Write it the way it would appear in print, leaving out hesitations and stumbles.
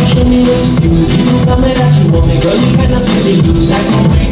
show me what to do. You tell me that you want me, girl, you got nothing to lose. I can